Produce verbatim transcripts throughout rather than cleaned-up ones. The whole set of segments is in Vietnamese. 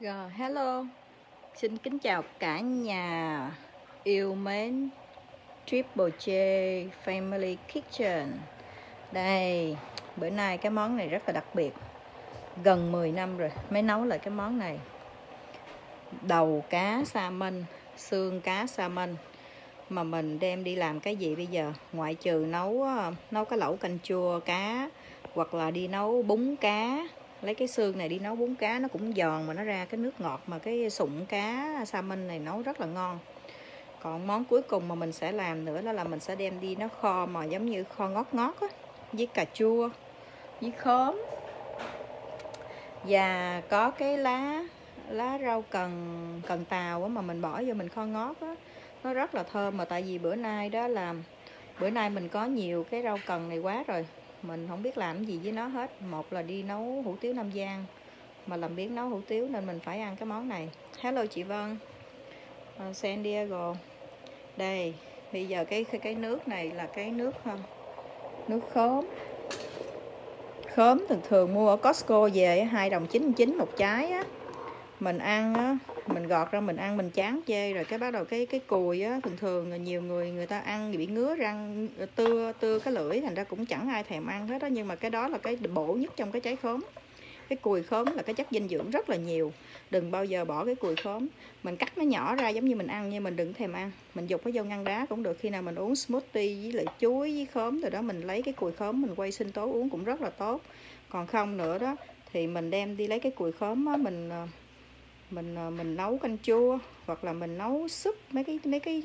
Rồi, hello, xin kính chào cả nhà yêu mến Triple J Family Kitchen. Đây, bữa nay cái món này rất là đặc biệt. Gần mười năm rồi mới nấu lại cái món này. Đầu cá salmon, xương cá salmon. Mà mình đem đi làm cái gì bây giờ? Ngoại trừ nấu nấu cái lẩu canh chua cá, hoặc là đi nấu bún cá. Lấy cái xương này đi nấu bún cá, nó cũng giòn mà nó ra cái nước ngọt, mà cái sụn cá salmon này nấu rất là ngon. Còn món cuối cùng mà mình sẽ làm nữa đó là mình sẽ đem đi nó kho mà giống như kho ngót ngót á, với cà chua, với khóm, và có cái lá lá rau cần cần tàu á mà mình bỏ vô mình kho ngót á, nó rất là thơm. Mà tại vì bữa nay đó là bữa nay mình có nhiều cái rau cần này quá rồi, mình không biết làm gì với nó hết. Một là đi nấu hủ tiếu Nam Giang, mà làm biến nấu hủ tiếu nên mình phải ăn cái món này. Hello chị Vân, uh, San Diego. Đây, bây giờ cái cái nước này là cái nước nước khóm. Khóm thường thường mua ở Costco về hai đồng chín mươi chín một trái á. Mình ăn á, mình gọt ra mình ăn mình chán chê rồi cái bắt đầu cái cái cùi á, thường thường nhiều người người ta ăn bị ngứa răng, tưa tưa cái lưỡi, thành ra cũng chẳng ai thèm ăn hết đó. Nhưng mà cái đó là cái bổ nhất trong cái trái khóm. Cái cùi khóm là cái chất dinh dưỡng rất là nhiều. Đừng bao giờ bỏ cái cùi khóm. Mình cắt nó nhỏ ra giống như mình ăn, nhưng mình đừng thèm ăn. Mình dục nó vô ngăn đá cũng được. Khi nào mình uống smoothie với lại chuối với khóm rồi đó, mình lấy cái cùi khóm mình quay sinh tố uống cũng rất là tốt. Còn không nữa đó thì mình đem đi lấy cái cùi khóm á, mình mình mình nấu canh chua, hoặc là mình nấu súp mấy cái mấy cái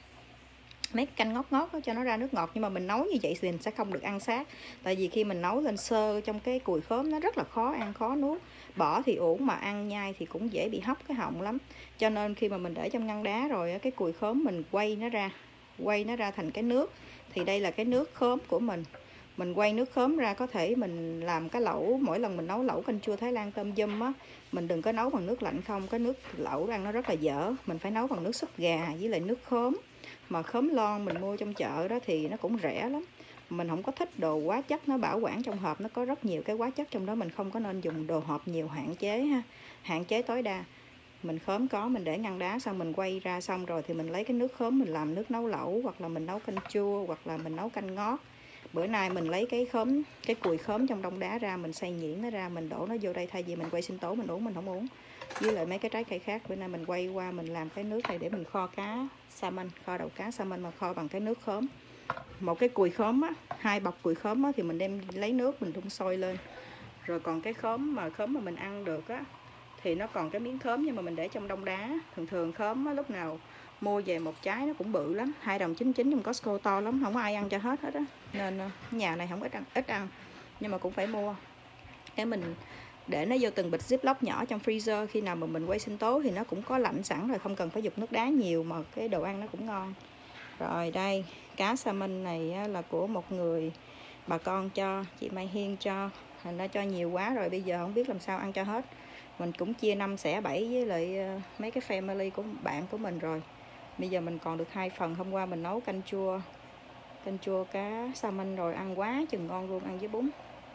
mấy cái canh ngót ngót đó, cho nó ra nước ngọt. Nhưng mà mình nấu như vậy thì mình sẽ không được ăn sát, tại vì khi mình nấu lên sơ trong cái cùi khóm nó rất là khó ăn, khó nuốt. Bỏ thì uổng, mà ăn nhai thì cũng dễ bị hóc cái họng lắm. Cho nên khi mà mình để trong ngăn đá rồi cái cùi khóm mình quay nó ra quay nó ra thành cái nước, thì đây là cái nước khóm của mình. Mình quay nước khóm ra, có thể mình làm cái lẩu, mỗi lần mình nấu lẩu canh chua Thái Lan tôm dum á, mình đừng có nấu bằng nước lạnh không, cái nước lẩu ăn nó rất là dở. Mình phải nấu bằng nước súp gà với lại nước khóm. Mà khóm lon mình mua trong chợ đó thì nó cũng rẻ lắm. Mình không có thích đồ quá chất, nó bảo quản trong hộp nó có rất nhiều cái quá chất trong đó, mình không có nên dùng đồ hộp nhiều, hạn chế ha, hạn chế tối đa. Mình khóm có, mình để ngăn đá, xong mình quay ra xong rồi thì mình lấy cái nước khóm mình làm nước nấu lẩu, hoặc là mình nấu canh chua, hoặc là mình nấu canh ngót. Bữa nay mình lấy cái khóm, cái cùi khóm trong đông đá ra, mình xay nhuyễn nó ra, mình đổ nó vô đây. Thay vì mình quay sinh tố mình uống, mình không uống với lại mấy cái trái cây khác. Bữa nay mình quay qua mình làm cái nước này để mình kho cá salmon, kho đầu cá salmon mà kho bằng cái nước khóm. Một cái cùi khóm á, hai bọc cùi khóm á, thì mình đem lấy nước mình đun sôi lên. Rồi còn cái khóm mà khóm mà mình ăn được á, thì nó còn cái miếng khóm nhưng mà mình để trong đông đá. Thường thường khóm á, lúc nào mua về một trái nó cũng bự lắm, hai đồng chín mươi chín trong Costco to lắm, không có ai ăn cho hết hết á. Nên nhà này không ít ăn, ít ăn nhưng mà cũng phải mua. Cái mình để nó vô từng bịch ziplock nhỏ trong freezer, khi nào mà mình quay sinh tố thì nó cũng có lạnh sẵn rồi, không cần phải dục nước đá nhiều, mà cái đồ ăn nó cũng ngon. Rồi đây, cá salmon này là của một người bà con cho, chị Mai Hiên cho, thành ra cho nhiều quá rồi, bây giờ không biết làm sao ăn cho hết. Mình cũng chia năm xẻ bảy với lại mấy cái family của bạn của mình rồi. Bây giờ mình còn được hai phần. Hôm qua mình nấu canh chua canh chua cá salmon rồi, ăn quá chừng ngon luôn, ăn với bún.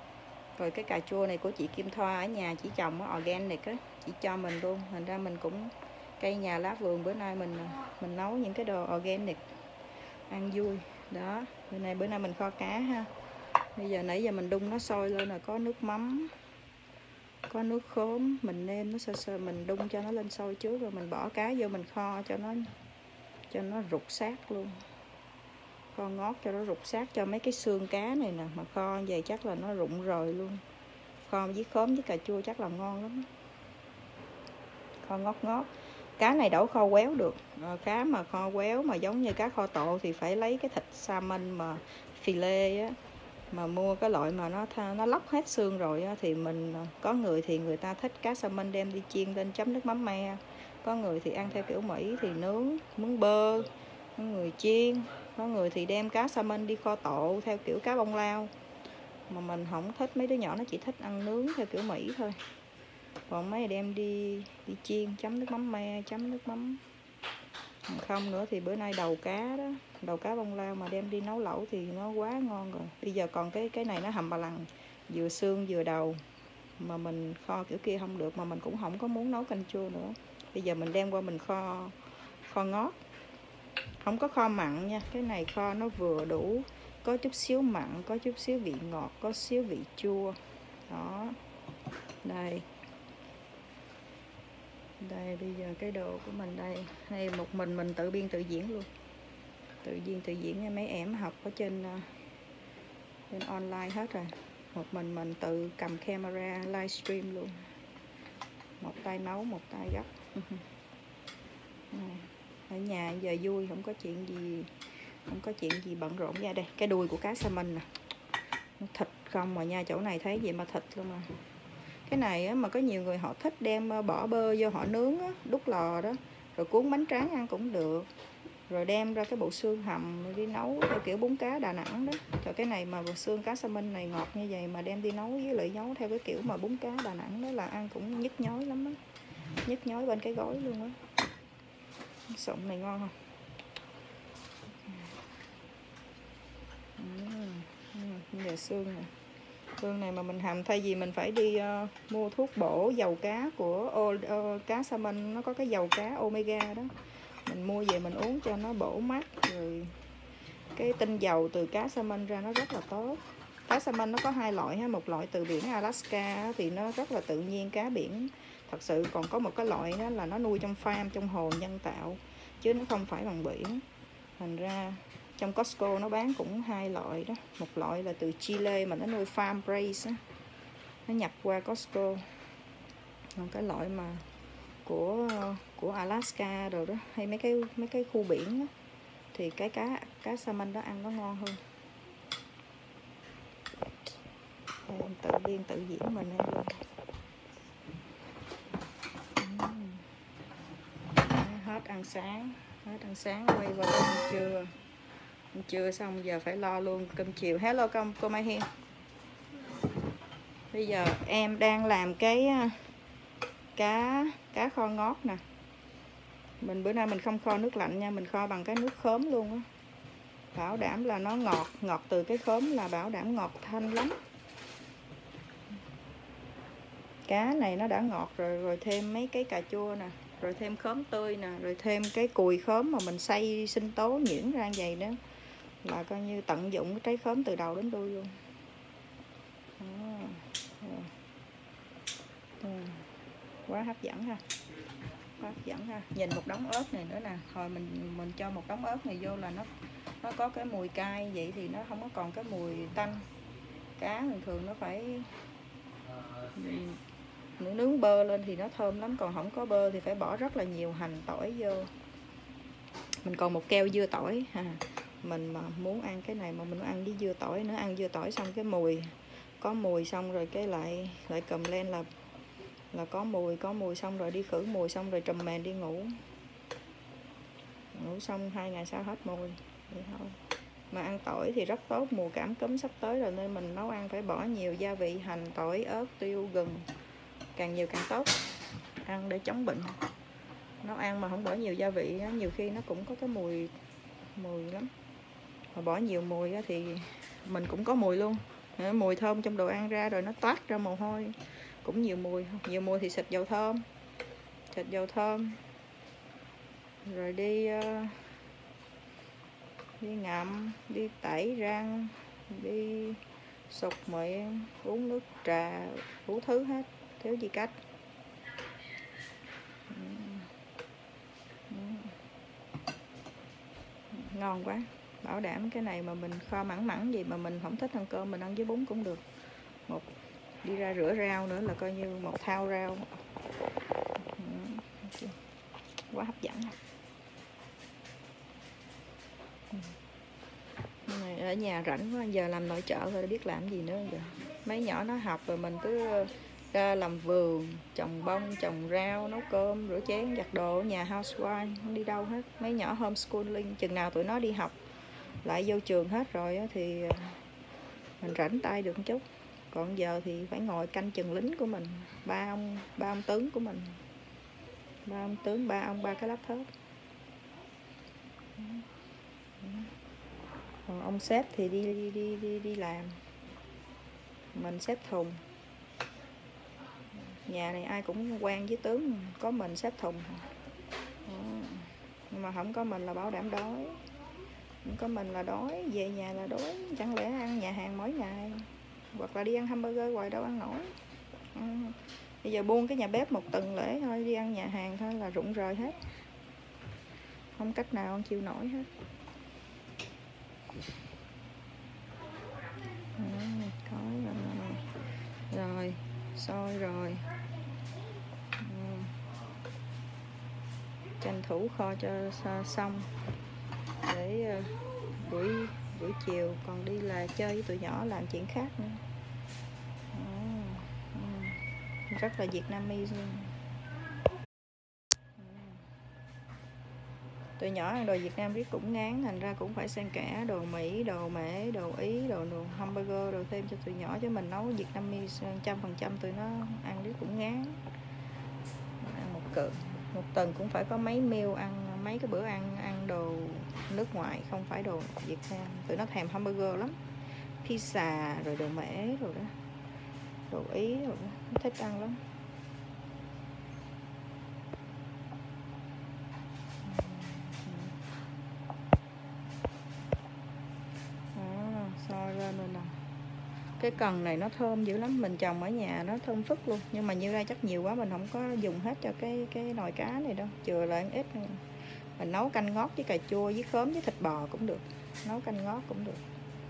Rồi cái cà chua này của chị Kim Thoa ở nhà chị trồng ở organic á, chị cho mình luôn. Thành ra mình cũng cây nhà lá vườn, bữa nay mình mình nấu những cái đồ organic ăn vui. Đó, bữa nay bữa nay mình kho cá ha. Bây giờ nãy giờ mình đun nó sôi lên rồi, có nước mắm, có nước khóm, mình nêm nó sơ sơ, mình đun cho nó lên sôi trước rồi mình bỏ cá vô mình kho cho nó cho nó rụt sát luôn. Kho ngót cho nó rụt sát, cho mấy cái xương cá này nè, mà kho vậy chắc là nó rụng rồi luôn. Kho với khóm với cà chua chắc là ngon lắm. Kho ngót ngót. Cá này đổ kho quéo được. À, cá mà kho quéo mà giống như cá kho tộ thì phải lấy cái thịt salmon mà filet á, mà mua cái loại mà nó nó lóc hết xương rồi á, thì mình có người thì người ta thích cá salmon đem đi chiên lên chấm nước mắm me. Có người thì ăn theo kiểu Mỹ thì nướng mướn bơ, có người chiên, có người thì đem cá salmon đi kho tộ theo kiểu cá bông lao. Mà mình không thích, mấy đứa nhỏ nó chỉ thích ăn nướng theo kiểu Mỹ thôi. Còn mấy đem đi đi chiên chấm nước mắm me, chấm nước mắm. Không nữa thì bữa nay đầu cá đó, đầu cá bông lao mà đem đi nấu lẩu thì nó quá ngon rồi. Bây giờ còn cái cái này nó hầm bà lằn, vừa xương vừa đầu. mà mình kho kiểu kia không được, mà mình cũng không có muốn nấu canh chua nữa. Bây giờ mình đem qua mình kho kho ngót, không có kho mặn nha, cái này kho nó vừa đủ, có chút xíu mặn, có chút xíu vị ngọt, có xíu vị chua. Đó, đây đây bây giờ cái đồ của mình đây, hay một mình mình tự biên tự diễn luôn, tự biên tự diễn nha. Mấy em học ở trên trên online hết rồi, một mình mình tự cầm camera livestream luôn, một tay nấu một tay gấp. Ở nhà giờ vui, không có chuyện gì không có chuyện gì bận rộn. Ra đây cái đuôi của cá salmon nè, thịt không mà nha, chỗ này thấy gì mà thịt luôn mà. Cái này á, mà có nhiều người họ thích đem bỏ bơ vô họ nướng á, đút lò đó, rồi cuốn bánh tráng ăn cũng được, rồi đem ra cái bộ xương hầm đi nấu theo kiểu bún cá Đà Nẵng đó. Rồi cái này mà bộ xương cá salmon này ngọt như vậy mà đem đi nấu với lại nấu theo cái kiểu mà bún cá Đà Nẵng đó là ăn cũng nhức nhói lắm á, nhức nhói bên cái gối luôn á. Sụn này ngon không? Uhm, giờ xương nè, xương này mà mình hầm, thay vì mình phải đi uh, mua thuốc bổ dầu cá của uh, cá salmon, nó có cái dầu cá omega đó, mình mua về mình uống cho nó bổ mắt, rồi cái tinh dầu từ cá salmon ra nó rất là tốt. Cá salmon nó có hai loại ha, một loại từ biển Alaska thì nó rất là tự nhiên, cá biển thật sự, còn có một cái loại đó là nó nuôi trong farm, trong hồ nhân tạo, chứ nó không phải bằng biển. Thành ra trong Costco nó bán cũng hai loại đó, một loại là từ Chile mà nó nuôi farm raised á, nó nhập qua Costco, còn cái loại mà của của Alaska rồi đó, hay mấy cái mấy cái khu biển đó, thì cái cá cá salmon đó ăn nó ngon hơn. Em tự biên tự diễn mình ăn luôn. Hết ăn sáng, hết ăn sáng quay qua ăn trưa. Ăn trưa xong giờ phải lo luôn cơm chiều. Hello công cô Mai Hiên. Bây giờ em đang làm cái cá cá kho ngót nè. Mình bữa nay mình không kho nước lạnh nha, mình kho bằng cái nước khóm luôn á. Bảo đảm là nó ngọt, ngọt từ cái khóm là bảo đảm ngọt thanh lắm. Cá này nó đã ngọt rồi, rồi thêm mấy cái cà chua nè, rồi thêm khóm tươi nè, rồi thêm cái cùi khóm mà mình xay sinh tố nhuyễn ra vậy đó, là coi như tận dụng cái trái khóm từ đầu đến đuôi luôn. Đó. Đó. Quá hấp dẫn ha, quá hấp dẫn ha. Nhìn một đống ớt này nữa nè, hồi mình mình cho một đống ớt này vô là nó nó có cái mùi cay, vậy thì nó không có còn cái mùi tanh. Cá thường thường nó phải nướng nướng bơ lên thì nó thơm lắm, còn không có bơ thì phải bỏ rất là nhiều hành tỏi vô. Mình còn một keo dưa tỏi ha, mình mà muốn ăn cái này mà mình ăn với dưa tỏi nữa, ăn dưa tỏi xong cái mùi có mùi, xong rồi cái lại lại cầm lên là là có mùi, có mùi xong rồi đi khử mùi, xong rồi trùm mền đi ngủ, ngủ xong hai ngày sau hết mùi vậy thôi. Mà ăn tỏi thì rất tốt, mùa cảm cúm sắp tới rồi nên mình nấu ăn phải bỏ nhiều gia vị, hành, tỏi, ớt, tiêu, gừng, càng nhiều càng tốt, ăn để chống bệnh. Nấu ăn mà không bỏ nhiều gia vị nhiều khi nó cũng có cái mùi mùi lắm, mà bỏ nhiều mùi thì mình cũng có mùi luôn, mùi thơm trong đồ ăn ra rồi nó toát ra mồ hôi cũng nhiều mùi. Nhiều mùi thì xịt dầu thơm, xịt dầu thơm rồi đi đi ngậm, đi tẩy răng, đi sục miệng, uống nước trà, đủ thứ hết, thiếu gì cách. Ngon quá, bảo đảm cái này mà mình kho mặn mặn gì mà mình không thích ăn cơm, mình ăn với bún cũng được. Một đi ra rửa rau nữa là coi như một thao rau. Quá hấp dẫn. Ở nhà rảnh quá, giờ làm nội trợ rồi biết làm gì nữa giờ. Mấy nhỏ nó học rồi mình cứ ra làm vườn, trồng bông, trồng rau, nấu cơm, rửa chén, giặt đồ, nhà housewife, không đi đâu hết. Mấy nhỏ homeschooling, chừng nào tụi nó đi học lại vô trường hết rồi thì mình rảnh tay được một chút. Còn giờ thì phải ngồi canh chừng lính của mình, ba ông ba ông tướng của mình, ba ông tướng, ba ông ba cái laptop. Còn ông sếp thì đi đi đi đi, đi làm, mình xếp thùng. Nhà này ai cũng quen với tướng, có mình xếp thùng. Đó. Nhưng mà không có mình là bảo đảm đói, không có mình là đói, về nhà là đói. Chẳng lẽ ăn nhà hàng mỗi ngày, hoặc là đi ăn hamburger hoài đâu ăn nổi. Ừ. Bây giờ buông cái nhà bếp một tuần lễ thôi, đi ăn nhà hàng thôi là rụng rời hết, không cách nào ăn chịu nổi hết. Ừ, khói rồi, rồi sôi rồi. Ừ. Tranh thủ kho cho xong để uh, buổi buổi chiều còn đi là chơi với tụi nhỏ, làm chuyện khác nữa. Ừ. Ừ. Rất là Vietnamese luôn. Tụi nhỏ ăn đồ Việt Nam riết cũng ngán, thành ra cũng phải xen kẽ đồ Mỹ, đồ Mễ, đồ Ý, đồ, đồ hamburger, đồ thêm cho tụi nhỏ, chứ mình nấu Việt Nam trăm phần trăm tụi nó ăn riết cũng ngán. Ăn một cự một tuần cũng phải có mấy meal, ăn mấy cái bữa ăn ăn đồ nước ngoài, không phải đồ Việt Nam. Tụi nó thèm hamburger lắm, pizza rồi đồ Mễ rồi đó, đồ Ý rồi đó, nó thích ăn lắm. Soi lên rồi nè. Cái cần này nó thơm dữ lắm, mình trồng ở nhà nó thơm phức luôn. Nhưng mà như đây chắc nhiều quá mình không có dùng hết cho cái cái nồi cá này đâu, chừa lại ít. Mình nấu canh ngót với cà chua với khóm với thịt bò cũng được, nấu canh ngót cũng được.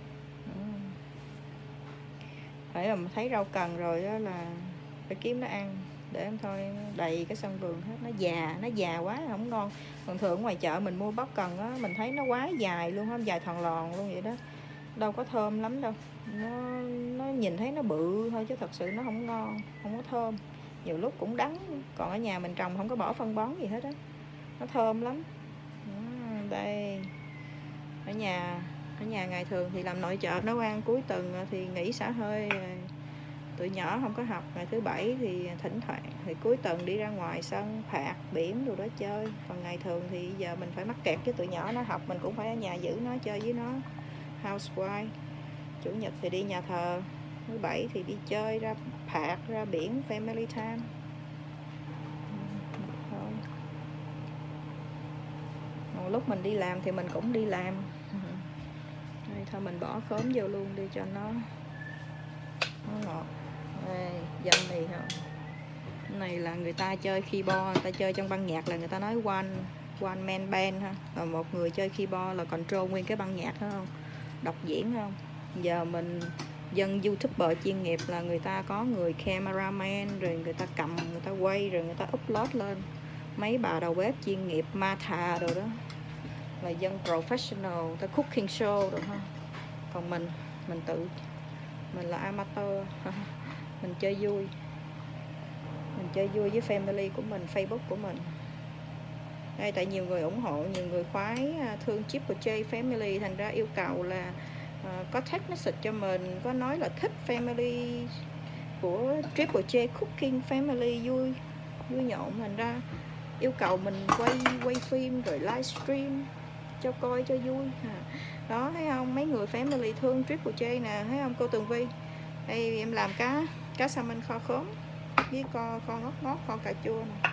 Phải mà thấy rau cần rồi đó là phải kiếm nó ăn, để em thôi đầy cái sân vườn hết. Nó già, nó già quá không ngon. Thường thường ngoài chợ mình mua bắp cần á, mình thấy nó quá dài luôn, không dài thòn lòn luôn vậy đó, đâu có thơm lắm đâu. Nó, nó nhìn thấy nó bự thôi chứ thật sự nó không ngon, không có thơm, nhiều lúc cũng đắng. Còn ở nhà mình trồng không có bỏ phân bón gì hết á, nó thơm lắm. À, đây ở nhà ở nhà ngày thường thì làm nội trợ nấu ăn, cuối tuần thì nghỉ xả hơi, tụi nhỏ không có học. Ngày thứ bảy thì thỉnh thoảng thì cuối tuần đi ra ngoài sân phạt biển đồ đó chơi. Còn ngày thường thì giờ mình phải mắc kẹt với tụi nhỏ, nó học mình cũng phải ở nhà giữ nó, chơi với nó, housewife. Chủ nhật thì đi nhà thờ, thứ bảy thì đi chơi, ra phạt, ra biển, family time. Thôi. Còn lúc mình đi làm thì mình cũng đi làm. Đây, thôi mình bỏ khóm vô luôn đi cho nó nó ngọt. Đây, dâm mì không? Cái này là người ta chơi keyboard, người ta chơi trong ban nhạc là người ta nói one one man band ha. Và một người chơi keyboard là control nguyên cái ban nhạc đó không? Đọc diễn không? Giờ mình dân YouTuber chuyên nghiệp là người ta có người cameraman, rồi người ta cầm, người ta quay, rồi người ta upload lên. Mấy bà đầu bếp chuyên nghiệp Martha rồi đó là dân professional, ta cooking show rồi ha. Còn mình mình tự mình là amateur mình chơi vui, mình chơi vui với family của mình, Facebook của mình. Đây, tại nhiều người ủng hộ, nhiều người khoái thương Triple J Family, thành ra yêu cầu là uh, có text message cho mình, có nói là thích family của Triple J Cooking Family, vui vui nhộn, thành ra yêu cầu mình quay quay phim rồi livestream cho coi cho vui. À, đó thấy không, mấy người family thương Triple J nè, thấy không cô Tường Vi. Đây em làm cá cá salmon kho khóm với kho kho ngót ngót, kho cà chua nè.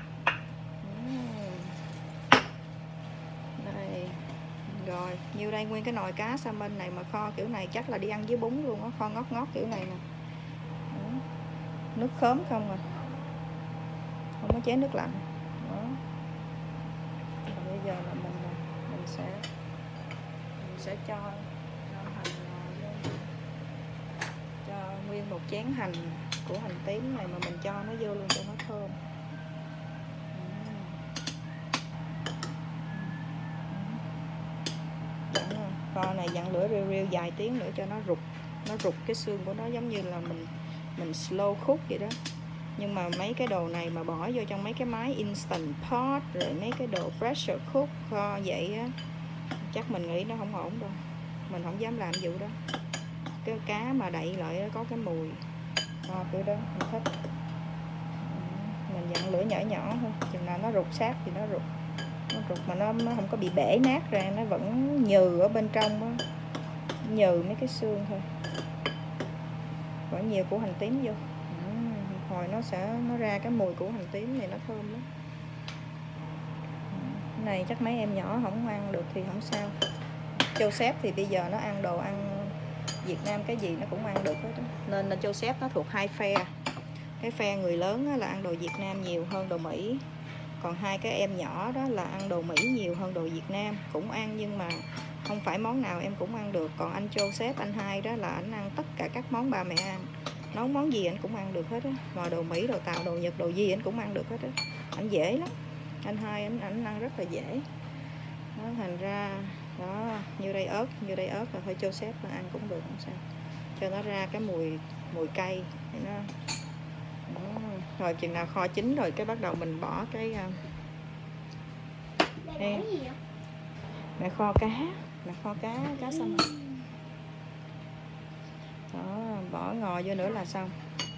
Đây rồi, nhiêu đây nguyên cái nồi cá salmon này mà kho kiểu này chắc là đi ăn với bún luôn á, kho ngót ngót kiểu này nè. Đó. Nước khóm không à, không có chế nước lạnh. Đó. Rồi bây giờ là mình mình sẽ mình sẽ cho hành cho nguyên một chén hành của hành tím này mà mình cho nó vô luôn cho nó thơm. Kho này dặn lửa riu riu vài tiếng nữa cho nó rụt, nó rụt cái xương của nó, giống như là mình mình slow cook vậy đó. Nhưng mà mấy cái đồ này mà bỏ vô trong mấy cái máy instant pot rồi mấy cái đồ pressure cook kho vậy á, chắc mình nghĩ nó không ổn đâu, mình không dám làm vụ đó. Cái cá mà đậy lại có cái mùi kho kiểu đó mình thích. Mình dặn lửa nhỏ nhỏ thôi, chừng nào nó rụt sát thì nó rụt, nó rụt mà nó, nó không có bị bể nát ra, nó vẫn nhừ ở bên trong đó, nhừ mấy cái xương thôi. Bỏ nhiều củ hành tím vô. Ừ, hồi nó sẽ nó ra cái mùi của hành tím này, nó thơm lắm. Cái này chắc mấy em nhỏ không ăn được thì không sao. Joseph thì bây giờ nó ăn đồ ăn Việt Nam cái gì nó cũng ăn được hết đó. Nên là Joseph nó thuộc hai phe. Cái phe người lớn là ăn đồ Việt Nam nhiều hơn đồ Mỹ, còn hai cái em nhỏ đó là ăn đồ Mỹ nhiều hơn đồ Việt Nam. Cũng ăn nhưng mà không phải món nào em cũng ăn được. Còn anh Joseph, anh hai đó là anh ăn tất cả các món ba mẹ ăn, nấu món gì anh cũng ăn được hết á. Mà đồ Mỹ, đồ Tàu, đồ Nhật, đồ gì anh cũng ăn được hết á. Anh dễ lắm, anh hai anh, anh ăn rất là dễ đó, thành ra đó, như đây ớt, như đây ớt là thôi Joseph là ăn cũng được, không sao, cho nó ra cái mùi mùi cay thì nó đó. Rồi chừng nào kho chín rồi cái bắt đầu mình bỏ cái uh, đây, mẹ kho cá, mẹ kho cá cá xong đó, bỏ ngò vô nữa là xong.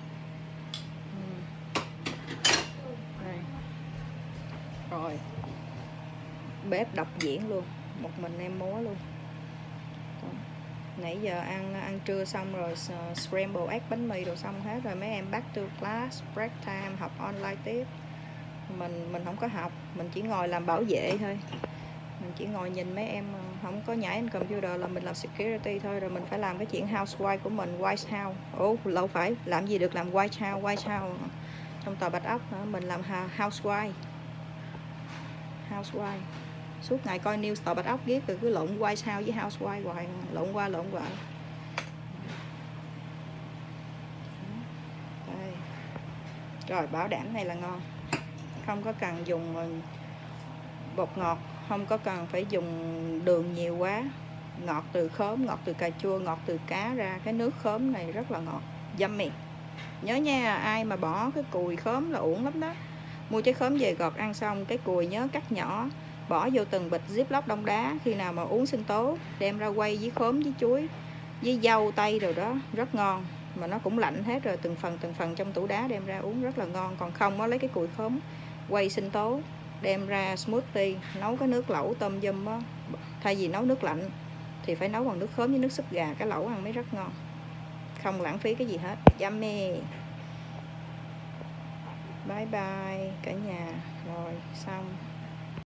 Đây. Rồi bếp độc diễn luôn, một mình em múa luôn. Đó. Nãy giờ ăn ăn trưa xong rồi, uh, scramble egg, bánh mì đồ xong hết rồi, mấy em back to class, break time, học online tiếp. Mình mình không có học, mình chỉ ngồi làm bảo vệ thôi. Mình chỉ ngồi nhìn mấy em không có nhảy trên computer là mình làm security thôi. Rồi mình phải làm cái chuyện housewife của mình, White House. Ồ, lâu phải làm gì được làm White House, White House trong tòa Bạch Ốc nữa. Mình làm housewife, housewife suốt ngày coi news tòa Bạch Ốc ghét, từ cứ lộn White House với housewife hoài, lộn qua lộn lại. Đây. Rồi bảo đảm này là ngon, không có cần dùng bột ngọt, không có cần phải dùng đường nhiều quá. Ngọt từ khóm, ngọt từ cà chua, ngọt từ cá ra. Cái nước khóm này rất là ngọt, yummy. Nhớ nha, ai mà bỏ cái cùi khóm là uổng lắm đó. Mua trái khóm về gọt ăn xong, cái cùi nhớ cắt nhỏ, bỏ vô từng bịch ziplock đông đá. Khi nào mà uống sinh tố, đem ra quay với khóm, với chuối, với dâu tây rồi đó, rất ngon. Mà nó cũng lạnh hết rồi, từng phần từng phần trong tủ đá đem ra uống rất là ngon. Còn không á, lấy cái cùi khóm quay sinh tố, đem ra smoothie, nấu cái nước lẩu tôm dum á, thay vì nấu nước lạnh thì phải nấu bằng nước khóm với nước súp gà, cái lẩu ăn mới rất ngon, không lãng phí cái gì hết. Yummy. Bye bye cả nhà. Rồi xong.